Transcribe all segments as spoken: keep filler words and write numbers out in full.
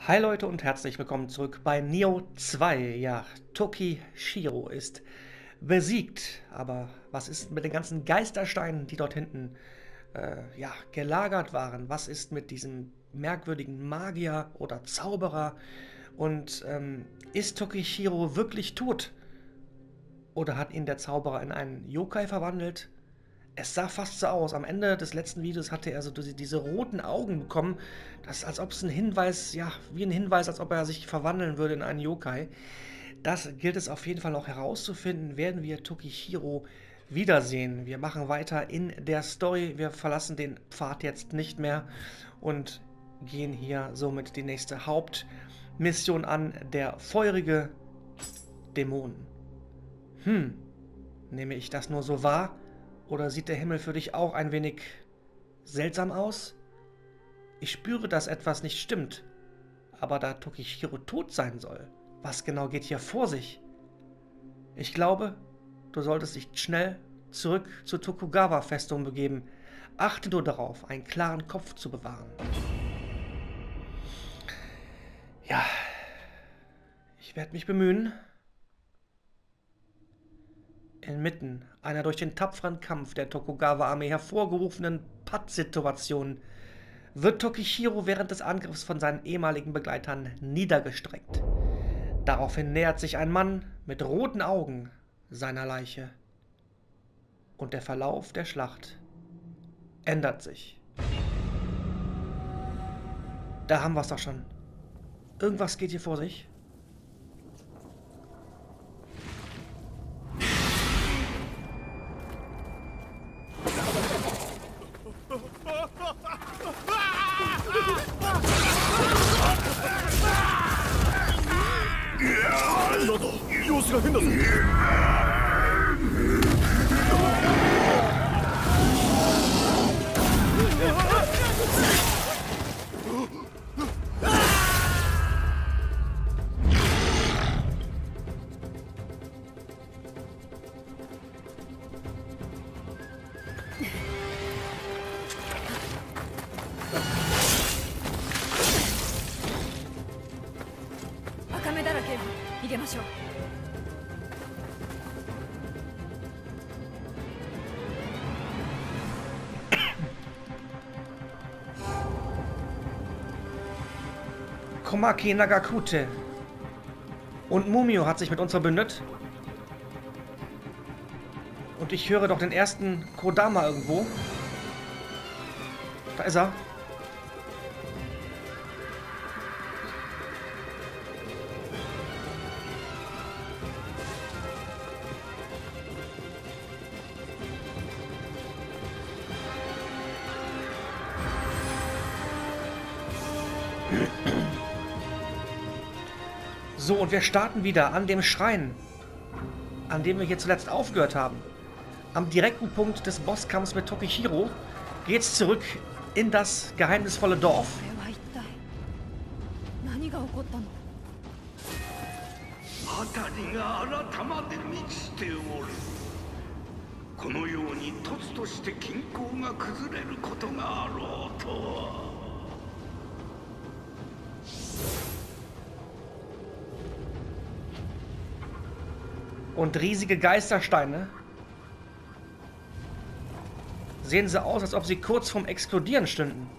Hi Leute und herzlich willkommen zurück bei Nioh zwei. Ja, Tokishiro ist besiegt. Aber was ist mit den ganzen Geistersteinen, die dort hinten äh, ja, gelagert waren? Was ist mit diesem merkwürdigen Magier oder Zauberer? Und ähm, ist Tokishiro wirklich tot? Oder hat ihn der Zauberer in einen Yokai verwandelt? Es sah fast so aus. Am Ende des letzten Videos hatte er so diese, diese roten Augen bekommen. Das ist, als ob es ein Hinweis, ja, wie ein Hinweis, als ob er sich verwandeln würde in einen Yokai. Das gilt es auf jeden Fall noch herauszufinden. Werden wir Tokishiro wiedersehen? Wir machen weiter in der Story. Wir verlassen den Pfad jetzt nicht mehr und gehen hier somit die nächste Hauptmission an. Der feurige Dämon. Hm, nehme ich das nur so wahr? Oder sieht der Himmel für dich auch ein wenig seltsam aus? Ich spüre, dass etwas nicht stimmt. Aber da Tokishiro tot sein soll, was genau geht hier vor sich? Ich glaube, du solltest dich schnell zurück zur Tokugawa-Festung begeben. Achte nur darauf, einen klaren Kopf zu bewahren. Ja, ich werde mich bemühen. Inmitten einer durch den tapferen Kampf der Tokugawa-Armee hervorgerufenen Pattsituation wird Tokishiro während des Angriffs von seinen ehemaligen Begleitern niedergestreckt. Daraufhin nähert sich ein Mann mit roten Augen seiner Leiche. Und der Verlauf der Schlacht ändert sich. Da haben wir es doch schon. Irgendwas geht hier vor sich. Komaki Nagakute und Mumio hat sich mit uns verbündet. Und ich höre doch den ersten Kodama irgendwo. Da ist er. So, und wir starten wieder an dem Schrein, an dem wir hier zuletzt aufgehört haben. Am direkten Punkt des Bosskampfs mit Tokishiro geht's zurück in das geheimnisvolle Dorf. Und riesige Geistersteine. Sehen sie aus, als ob sie kurz vorm Explodieren stünden.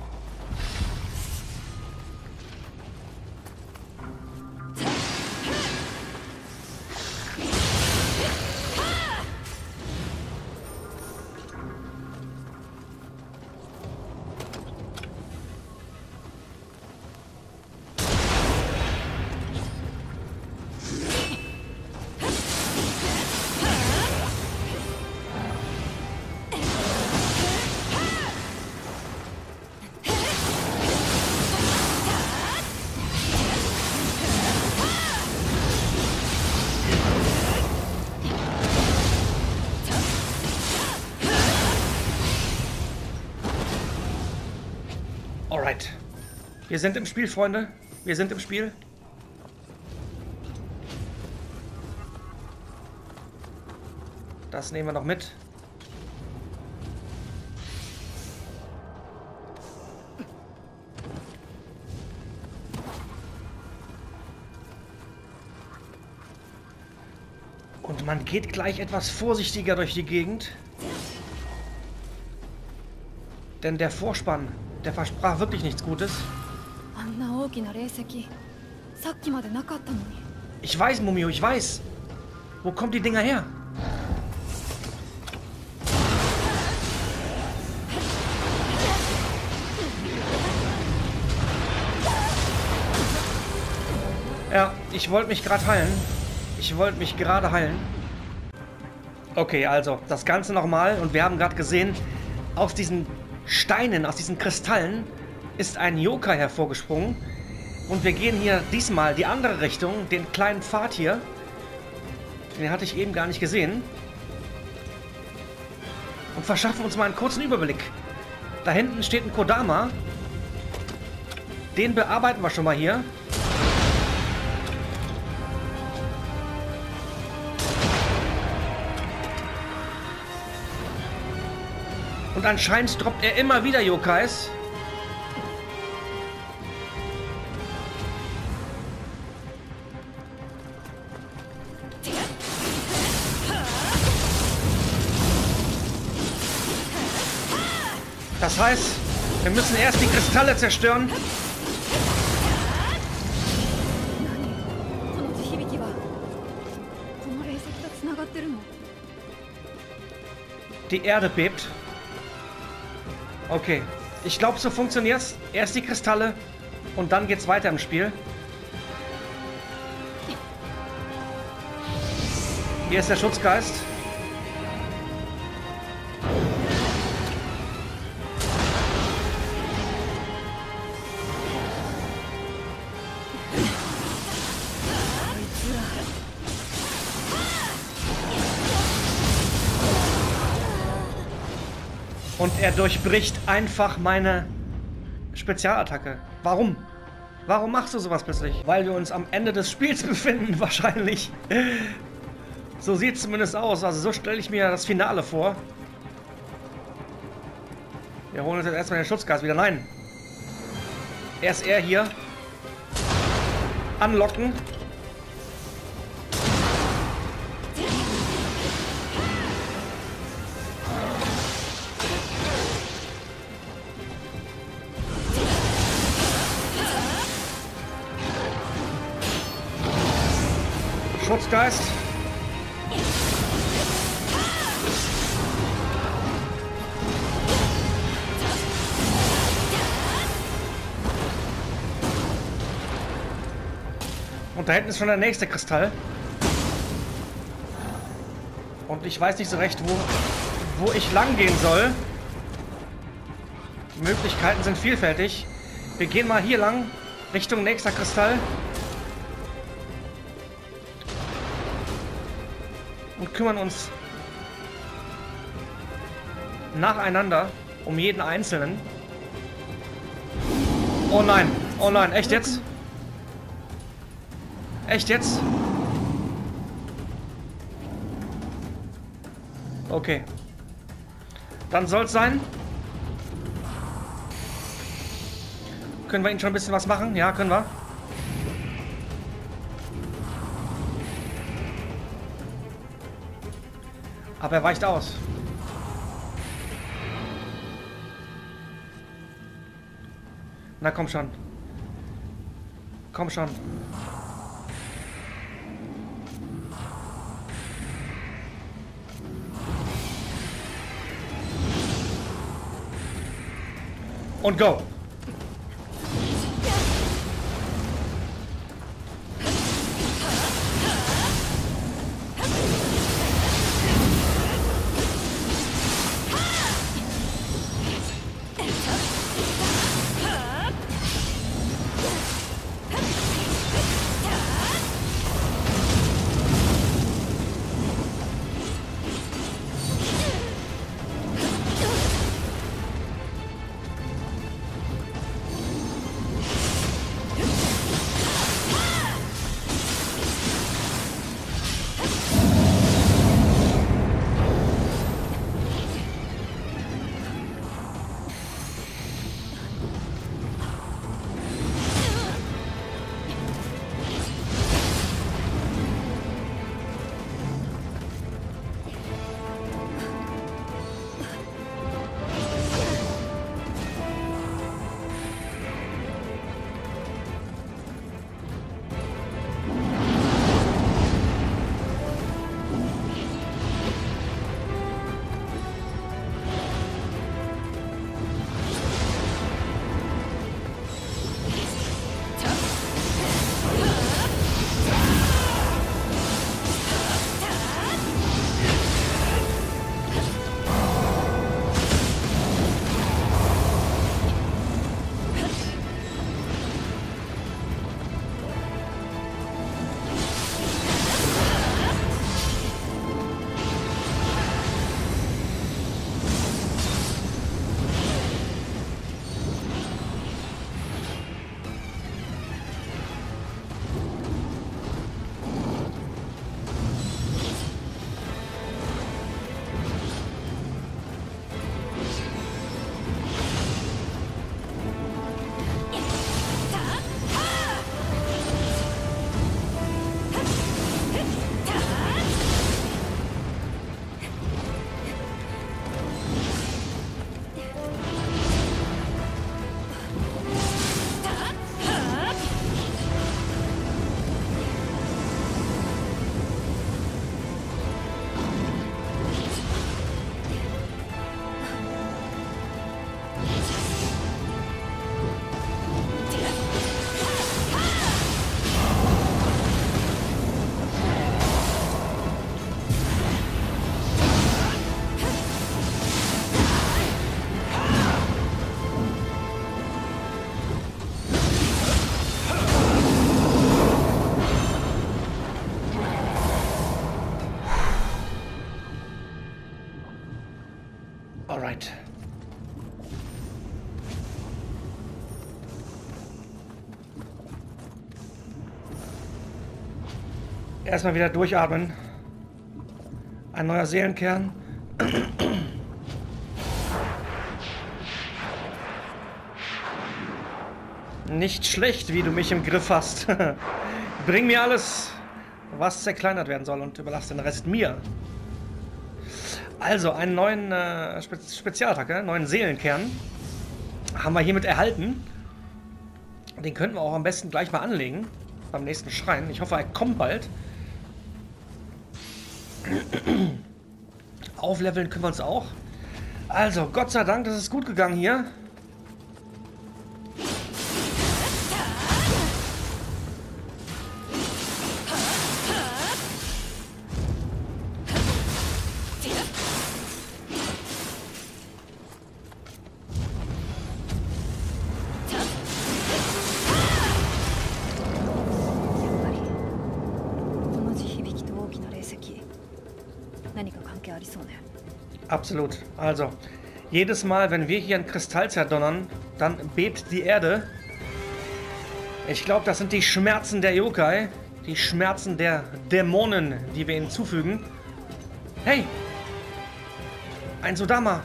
Alright. Wir sind im Spiel, Freunde. Wir sind im Spiel. Das nehmen wir noch mit. Man geht gleich etwas vorsichtiger durch die Gegend. Denn der Vorspann, der versprach wirklich nichts Gutes. Ich weiß, Mumio, ich weiß. Wo kommen die Dinger her? Ja, ich wollte mich gerade heilen. Ich wollte mich gerade heilen. Okay, also das Ganze nochmal. Und wir haben gerade gesehen, aus diesen Steinen, aus diesen Kristallen ist ein Yokai hervorgesprungen. Und wir gehen hier diesmal die andere Richtung, den kleinen Pfad hier. Den hatte ich eben gar nicht gesehen. Und verschaffen uns mal einen kurzen Überblick. Da hinten steht ein Kodama. Den bearbeiten wir schon mal hier. Und anscheinend droppt er immer wieder Yokais. Das heißt, wir müssen erst die Kristalle zerstören. Die Erde bebt. Okay, ich glaube, so funktioniert's. Erst die Kristalle und dann geht's weiter im Spiel. Hier ist der Schutzgeist. Und er durchbricht einfach meine Spezialattacke. Warum? Warum machst du sowas plötzlich? Weil wir uns am Ende des Spiels befinden, wahrscheinlich. So sieht es zumindest aus. Also so stelle ich mir das Finale vor. Wir holen uns jetzt erstmal den Schutzgeist wieder. Nein. Erst er hier. Anlocken. Schutzgeist. Und da hinten ist schon der nächste Kristall. Und ich weiß nicht so recht, wo, wo ich lang gehen soll. Die Möglichkeiten sind vielfältig. Wir gehen mal hier lang, Richtung nächster Kristall. Und kümmern uns nacheinander um jeden einzelnen. Oh nein, oh nein, echt jetzt? Echt jetzt? Okay. Dann soll's sein. Können wir ihnen schon ein bisschen was machen? Ja, können wir. Aber er weicht aus. Na komm schon. Komm schon. Und go. Erstmal wieder durchatmen. Ein neuer Seelenkern. Nicht schlecht, wie du mich im Griff hast. Bring mir alles, was zerkleinert werden soll, und überlass den Rest mir. Also, einen neuen äh, Spe Spezialattacke, neuen Seelenkern haben wir hiermit erhalten. Den könnten wir auch am besten gleich mal anlegen. Beim nächsten Schrein. Ich hoffe, er kommt bald. Aufleveln können wir uns auch. Also, Gott sei Dank, das ist gut gegangen hier. Absolut. Also, jedes Mal, wenn wir hier einen Kristall zerdonnern, dann bebt die Erde. Ich glaube, das sind die Schmerzen der Yokai. Die Schmerzen der Dämonen, die wir ihnen zufügen. Hey! Ein Sodama!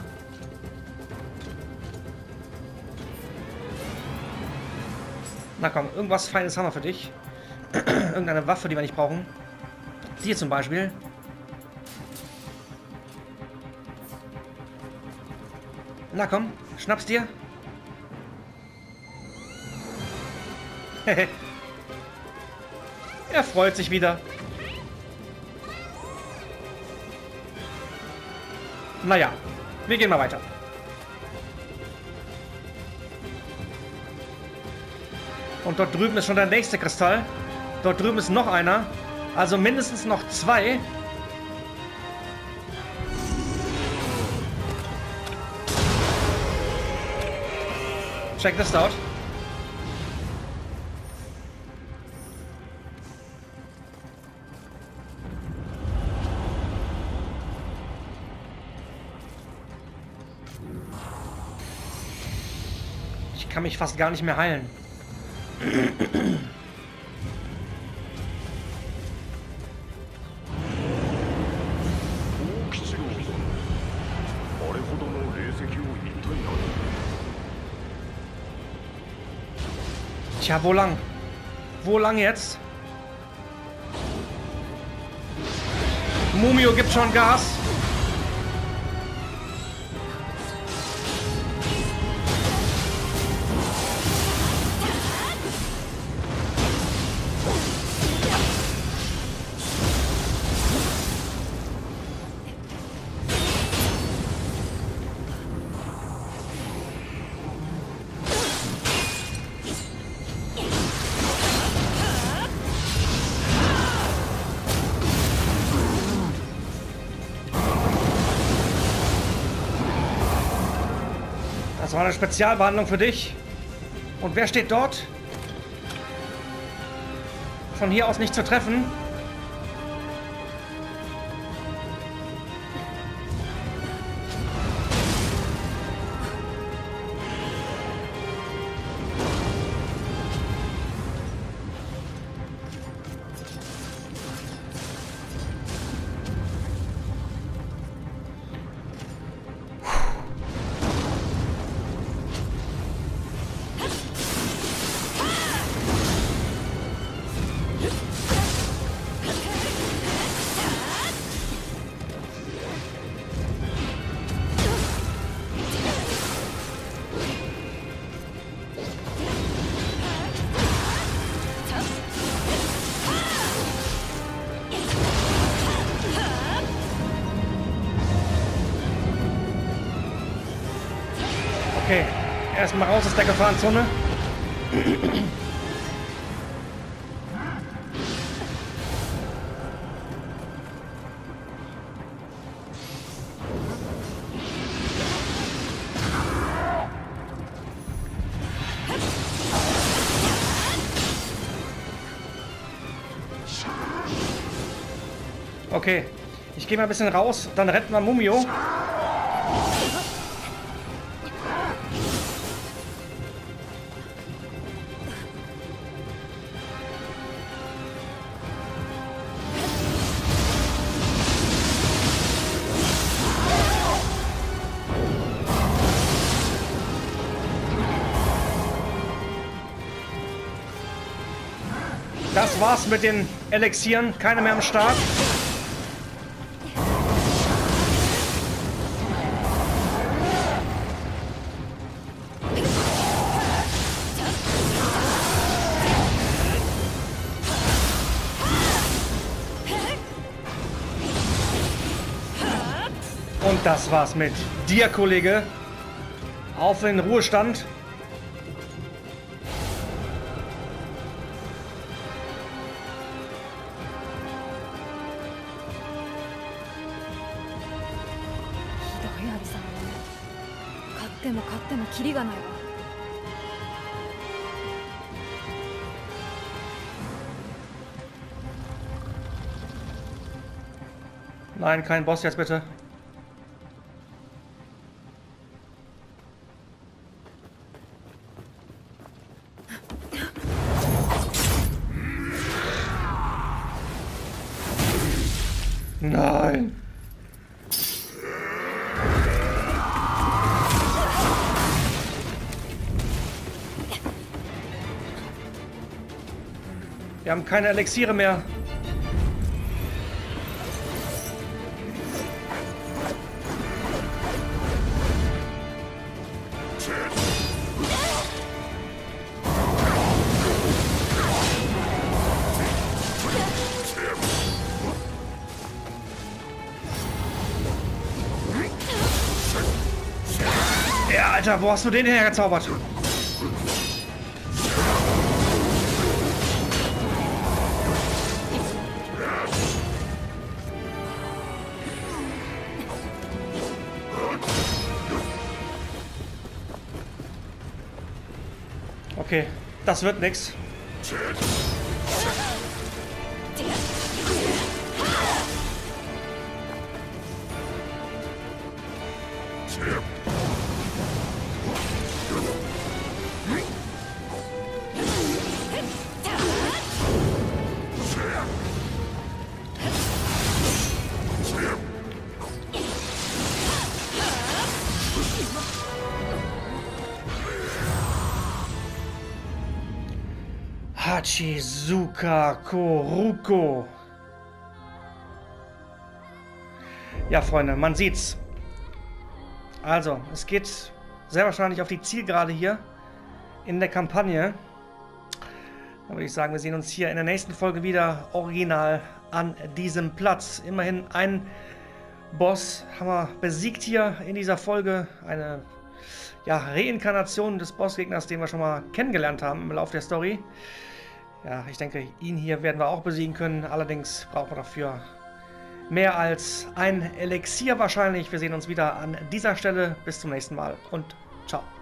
Na komm, irgendwas Feines haben wir für dich. Irgendeine Waffe, die wir nicht brauchen. Die hier zum Beispiel. Na komm, schnapp's dir. Er freut sich wieder. Naja, wir gehen mal weiter. Und dort drüben ist schon der nächste Kristall. Dort drüben ist noch einer. Also mindestens noch zwei. Check this out. Ich kann mich fast gar nicht mehr heilen. Tja, wo lang? Wo lang jetzt? Mumio gibt schon Gas. Das war eine Spezialbehandlung für dich. Und wer steht dort? Von hier aus nicht zu treffen. Okay, erstmal raus aus der Gefahrenzone. Okay, ich gehe mal ein bisschen raus, dann retten wir Mumio. Das war's mit den Elixieren. Keine mehr am Start. Und das war's mit dir, Kollege. Auf in den Ruhestand. Nein, kein Boss jetzt bitte. Nein. Wir haben keine Elixiere mehr. Ja, Alter, wo hast du den hergezaubert? Okay, das wird nix. Hachizuka Koruko. Ja, Freunde, man sieht's. Also, es geht sehr wahrscheinlich auf die Zielgerade hier in der Kampagne. Dann würde ich sagen, wir sehen uns hier in der nächsten Folge wieder original an diesem Platz. Immerhin ein Boss haben wir besiegt hier in dieser Folge. Eine ja, Reinkarnation des Bossgegners, den wir schon mal kennengelernt haben im Laufe der Story. Ja, ich denke, ihn hier werden wir auch besiegen können. Allerdings brauchen wir dafür mehr als ein Elixier wahrscheinlich. Wir sehen uns wieder an dieser Stelle. Bis zum nächsten Mal und ciao.